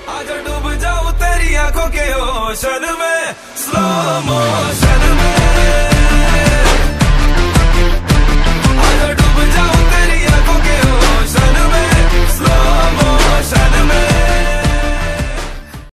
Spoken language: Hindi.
आजा डूब जाऊं तेरी आंखों के ओशन में स्लो मोशन